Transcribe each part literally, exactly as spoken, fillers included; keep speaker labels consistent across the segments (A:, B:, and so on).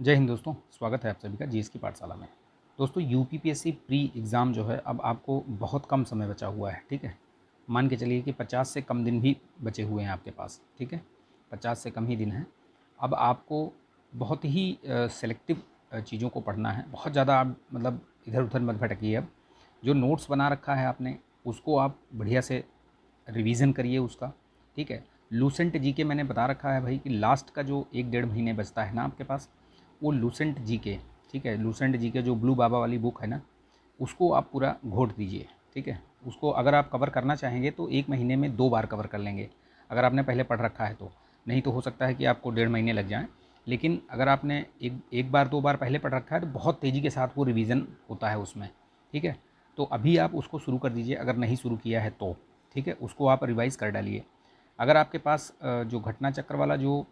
A: जय हिंद दोस्तों, स्वागत है आप सभी का जीएस की पाठशाला में। दोस्तों यूपीपीएससी प्री एग्ज़ाम जो है अब आपको बहुत कम समय बचा हुआ है, ठीक है। मान के चलिए कि पचास से कम दिन भी बचे हुए हैं आपके पास, ठीक है। पचास से कम ही दिन हैं। अब आपको बहुत ही सेलेक्टिव चीज़ों को पढ़ना है। बहुत ज़्यादा आप मतलब इधर उधर मत भटकिए। अब जो नोट्स बना रखा है आपने उसको आप बढ़िया से रिवीजन करिए उसका, ठीक है। लूसेंट जी के मैंने बता रखा है भाई कि लास्ट का जो एक डेढ़ महीने बचता है ना आपके पास, वो लूसेंट जी के, ठीक है। लूसेंट जी के जो ब्लू बाबा वाली बुक है ना, उसको आप पूरा घोट दीजिए, ठीक है। उसको अगर आप कवर करना चाहेंगे तो एक महीने में दो बार कवर कर लेंगे, अगर आपने पहले पढ़ रखा है तो। नहीं तो हो सकता है कि आपको डेढ़ महीने लग जाएँ, लेकिन अगर आपने एक एक बार दो बार पहले पढ़ रखा है तो बहुत तेज़ी के साथ वो रिवीजन होता है उसमें, ठीक है। तो अभी आप उसको शुरू कर दीजिए, अगर नहीं शुरू किया है तो, ठीक है। उसको आप रिवाइज़ कर डालिए। अगर आपके पास जो घटना चक्र वाला जो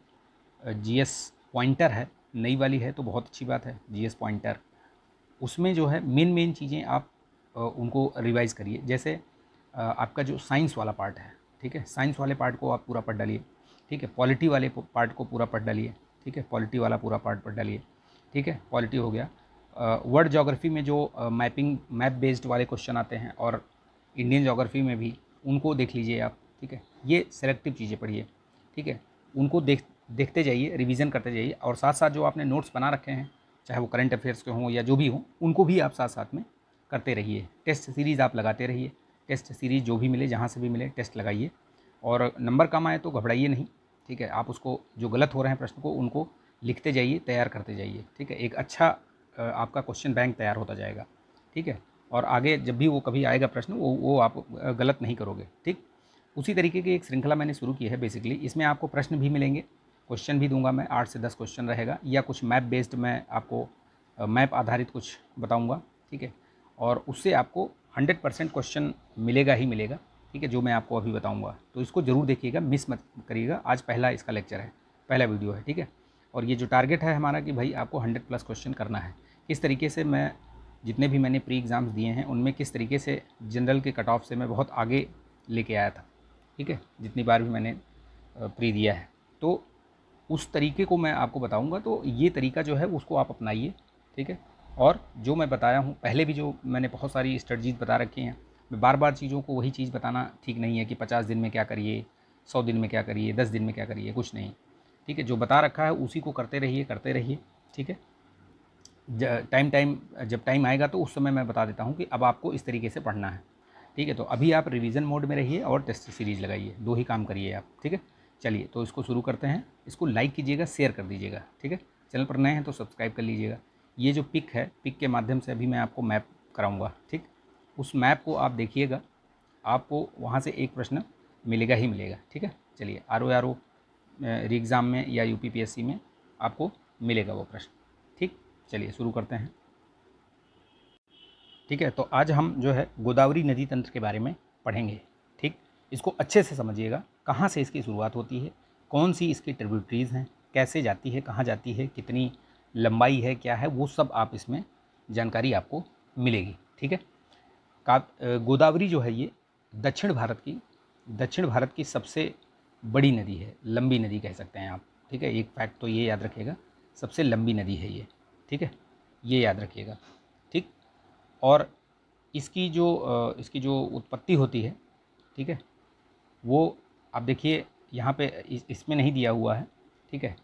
A: जीएस पॉइंटर है, नई वाली है तो बहुत अच्छी बात है। जीएस पॉइंटर, उसमें जो है मेन मेन चीज़ें आप उनको रिवाइज़ करिए। जैसे आपका जो साइंस वाला पार्ट है, ठीक है, साइंस वाले पार्ट को आप पूरा पढ़ डालिए, ठीक है। पॉलिटी वाले पार्ट को पूरा पढ़ डालिए, ठीक है। पॉलिटी वाला पूरा पार्ट पढ़ डालिए, ठीक है। पॉलिटी हो गया। वर्ल्ड ज्योग्राफी में जो मैपिंग मैप बेस्ड वाले क्वेश्चन आते हैं और इंडियन ज्योग्राफी में भी, उनको देख लीजिए आप, ठीक है। ये सेलेक्टिव चीज़ें पढ़िए, ठीक है। उनको देख देखते जाइए, रिवीजन करते जाइए, और साथ साथ जो आपने नोट्स बना रखे हैं, चाहे वो करंट अफेयर्स के हों या जो भी हों, उनको भी आप साथ साथ में करते रहिए। टेस्ट सीरीज़ आप लगाते रहिए। टेस्ट सीरीज़ जो भी मिले, जहाँ से भी मिले, टेस्ट लगाइए। और नंबर कम आए तो घबराइए नहीं, ठीक है। आप उसको जो गलत हो रहे हैं प्रश्न को, उनको लिखते जाइए, तैयार करते जाइए, ठीक है। एक अच्छा आपका क्वेश्चन बैंक तैयार होता जाएगा, ठीक है। और आगे जब भी वो कभी आएगा प्रश्न, वो वो आप गलत नहीं करोगे, ठीक। उसी तरीके की एक श्रृंखला मैंने शुरू की है बेसिकली। इसमें आपको प्रश्न भी मिलेंगे, क्वेश्चन भी दूंगा मैं, आठ से दस क्वेश्चन रहेगा, या कुछ मैप बेस्ड मैं आपको मैप आधारित कुछ बताऊंगा, ठीक है। और उससे आपको हंड्रेड परसेंट क्वेश्चन मिलेगा ही मिलेगा, ठीक है, जो मैं आपको अभी बताऊंगा। तो इसको ज़रूर देखिएगा, मिस मत करिएगा। आज पहला इसका लेक्चर है, पहला वीडियो है, ठीक है। और ये जो टारगेट है हमारा कि भाई आपको हंड्रेड प्लस क्वेश्चन करना है। किस तरीके से मैं जितने भी मैंने प्री एग्ज़ाम्स दिए हैं उनमें किस तरीके से जनरल के कट ऑफ से मैं बहुत आगे लेके आया था, ठीक है, जितनी बार भी मैंने प्री दिया है। तो उस तरीके को मैं आपको बताऊंगा। तो ये तरीका जो है उसको आप अपनाइए, ठीक है। और जो मैं बताया हूँ पहले भी, जो मैंने बहुत सारी स्ट्रेटजीज बता रखी हैं, मैं बार बार चीज़ों को वही चीज़ बताना ठीक नहीं है कि पचास दिन में क्या करिए, सौ दिन में क्या करिए, दस दिन में क्या करिए, कुछ नहीं, ठीक है। जो बता रखा है उसी को करते रहिए, करते रहिए, ठीक है। टाइम टाइम जब टाइम आएगा तो उस समय मैं बता देता हूँ कि अब आपको इस तरीके से पढ़ना है, ठीक है। तो अभी आप रिवीजन मोड में रहिए और टेस्ट सीरीज़ लगाइए, दो ही काम करिए आप, ठीक है। चलिए तो इसको शुरू करते हैं। इसको लाइक कीजिएगा, शेयर कर दीजिएगा, ठीक है। चैनल पर नए हैं तो सब्सक्राइब कर लीजिएगा। ये जो पिक है, पिक के माध्यम से अभी मैं आपको मैप कराऊँगा, ठीक। उस मैप को आप देखिएगा, आपको वहाँ से एक प्रश्न मिलेगा ही मिलेगा, ठीक है। चलिए, आर ओ आर ओ री एग्ज़ाम में या U P P S C में आपको मिलेगा वो प्रश्न, ठीक। चलिए शुरू करते हैं, ठीक है। तो आज हम जो है गोदावरी नदी तंत्र के बारे में पढ़ेंगे, ठीक। इसको अच्छे से समझिएगा, कहाँ से इसकी शुरुआत होती है, कौन सी इसकी ट्रिब्यूटरीज़ हैं, कैसे जाती है, कहाँ जाती है, कितनी लंबाई है, क्या है, वो सब आप इसमें जानकारी आपको मिलेगी, ठीक है। का गोदावरी जो है ये दक्षिण भारत की दक्षिण भारत की सबसे बड़ी नदी है, लंबी नदी कह सकते हैं आप, ठीक है। एक फैक्ट तो ये याद रखिएगा, सबसे लंबी नदी है ये, ठीक है, ये याद रखिएगा, ठीक। और इसकी जो इसकी जो उत्पत्ति होती है, ठीक है, वो आप देखिए यहाँ पे इस, इसमें नहीं दिया हुआ है, ठीक है,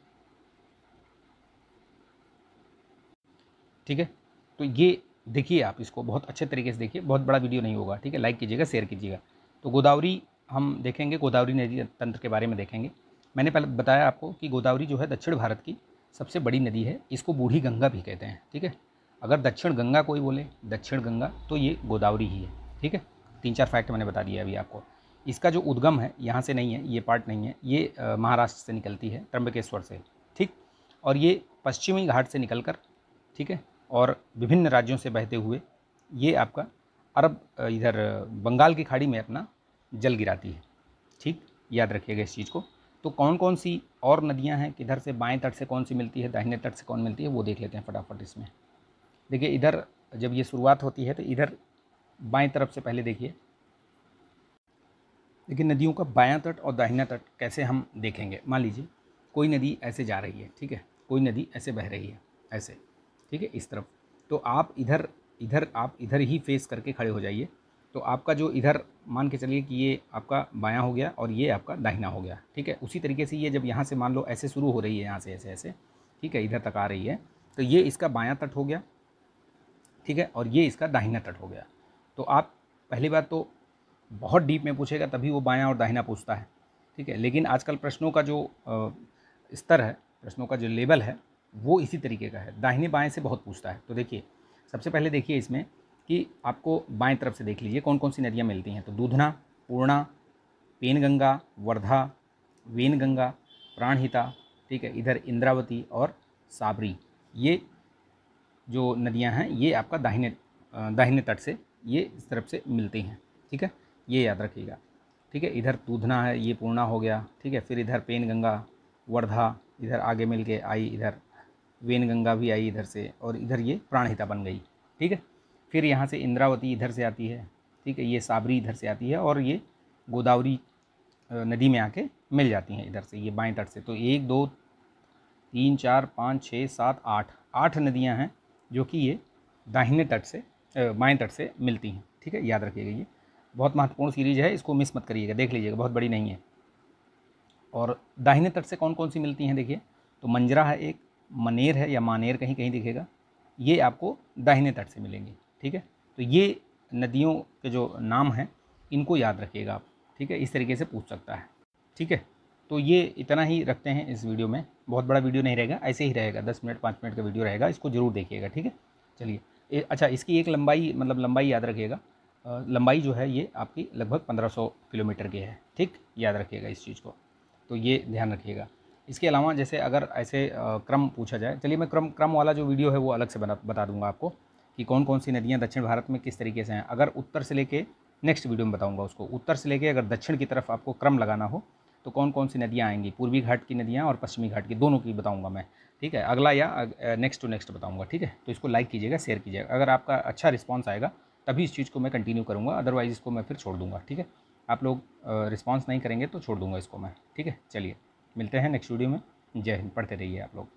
A: ठीक है। तो ये देखिए, आप इसको बहुत अच्छे तरीके से देखिए, बहुत बड़ा वीडियो नहीं होगा, ठीक है। लाइक कीजिएगा, शेयर कीजिएगा। तो गोदावरी हम देखेंगे, गोदावरी नदी तंत्र के बारे में देखेंगे। मैंने पहले बताया आपको कि गोदावरी जो है दक्षिण भारत की सबसे बड़ी नदी है। इसको बूढ़ी गंगा भी कहते हैं, ठीक है। अगर दक्षिण गंगा कोई बोले, दक्षिण गंगा, तो ये गोदावरी ही है, ठीक है। तीन चार फैक्ट मैंने बता दिया अभी आपको। इसका जो उद्गम है यहाँ से नहीं है, ये पार्ट नहीं है, ये महाराष्ट्र से निकलती है, त्र्यंबकेश्वर से, ठीक। और ये पश्चिमी घाट से निकल कर, ठीक है, और विभिन्न राज्यों से बहते हुए ये आपका अरब इधर बंगाल की खाड़ी में अपना जल गिराती है, ठीक। याद रखिएगा इस चीज़ को। तो कौन कौन सी और नदियां हैं, किधर से बाएं तट से कौन सी मिलती है, दाहिने तट से कौन मिलती है, वो देख लेते हैं फटाफट इसमें। देखिए, इधर जब ये शुरुआत होती है तो इधर बाएं तरफ से पहले देखिए, देखिए नदियों का बायां तट और दाहिना तट कैसे हम देखेंगे। मान लीजिए कोई नदी ऐसे जा रही है, ठीक है, कोई नदी ऐसे बह रही है, ऐसे, ठीक है, इस तरफ। तो आप इधर इधर आप इधर ही फेस करके खड़े हो जाइए। तो आपका जो इधर मान के चलिए कि ये आपका बायां हो गया और ये आपका दाहिना हो गया, ठीक है। उसी तरीके से ये जब यहाँ से मान लो ऐसे शुरू हो रही है, यहाँ से ऐसे ऐसे, ठीक है, इधर तक आ रही है, तो ये इसका बायां तट हो गया, ठीक है, और ये इसका दाहिना तट हो गया। तो आप पहली बात तो बहुत डीप में पूछेगा तभी वो बायां और दाहिना पूछता है, ठीक है। लेकिन आजकल प्रश्नों का जो स्तर है, प्रश्नों का जो लेवल है, वो इसी तरीके का है, दाहिने बाएं से बहुत पूछता है। तो देखिए, सबसे पहले देखिए इसमें कि आपको बाएं तरफ से देख लीजिए कौन कौन सी नदियाँ मिलती हैं। तो दूधना, पूर्णा, पेनगंगा, वर्धा, वेनगंगा, प्राणहिता, ठीक है, इधर इंद्रावती और साबरी, ये जो नदियां हैं ये आपका दाहिने दाहिने तट से ये इस तरफ से मिलती हैं, ठीक है, ये याद रखिएगा, ठीक है। इधर दूधना है, ये पूर्णा हो गया, ठीक है। फिर इधर पेनगंगा, वर्धा, इधर आगे मिल के आई, इधर वेनगंगा भी आई इधर से, और इधर ये प्राणहिता बन गई, ठीक है। फिर यहाँ से इंद्रावती इधर से आती है, ठीक है, ये साबरी इधर से आती है, और ये गोदावरी नदी में आके मिल जाती हैं इधर से, ये बाएं तट से। तो एक दो तीन चार पाँच छः सात आठ आठ नदियाँ हैं जो कि ये दाहिने तट से बाएं तट से मिलती हैं, ठीक है, याद रखिएगा। ये बहुत महत्वपूर्ण सीरीज है, इसको मिस मत करिएगा, देख लीजिएगा, बहुत बड़ी नहीं है। और दाहिने तट से कौन कौन सी मिलती हैं देखिए, तो मंजरा है एक, मनेर है या मानेर कहीं कहीं दिखेगा, ये आपको दाहिने तट से मिलेंगे, ठीक है। तो ये नदियों के जो नाम हैं इनको याद रखिएगा आप, ठीक है, इस तरीके से पूछ सकता है, ठीक है। तो ये इतना ही रखते हैं इस वीडियो में, बहुत बड़ा वीडियो नहीं रहेगा, ऐसे ही रहेगा, दस मिनट पाँच मिनट का वीडियो रहेगा, इसको ज़रूर देखिएगा, ठीक है। चलिए, अच्छा, इसकी एक लंबाई, मतलब लंबाई याद रखिएगा, लंबाई जो है ये आपकी लगभग पंद्रह सौ किलोमीटर की है, ठीक, याद रखिएगा इस चीज़ को, तो ये ध्यान रखिएगा। इसके अलावा जैसे अगर ऐसे क्रम पूछा जाए, चलिए मैं क्रम क्रम वाला जो वीडियो है वो अलग से बना बता दूंगा आपको कि कौन कौन सी नदियाँ दक्षिण भारत में किस तरीके से हैं। अगर उत्तर से लेके, नेक्स्ट वीडियो में बताऊंगा उसको, उत्तर से लेके अगर दक्षिण की तरफ आपको क्रम लगाना हो तो कौन कौन सी नदियाँ आएंगी, पूर्वी घाट की नदियाँ और पश्चिमी घाट की, दोनों की बताऊँगा मैं, ठीक है, अगला या नेक्स्ट टू नेक्स्ट बताऊँगा, ठीक है। तो इसको लाइक कीजिएगा, शेयर कीजिएगा, अगर आपका अच्छा रिस्पॉन्स आएगा तभी इस चीज़ को मैं कंटिन्यू करूँगा, अदरवाइज़ इसको मैं फिर छोड़ दूँगा, ठीक है। आप लोग रिस्पॉन्स नहीं करेंगे तो छोड़ दूँगा इसको मैं, ठीक है। चलिए, मिलते हैं नेक्स्ट वीडियो में। जय हिंद, पढ़ते रहिए आप लोग।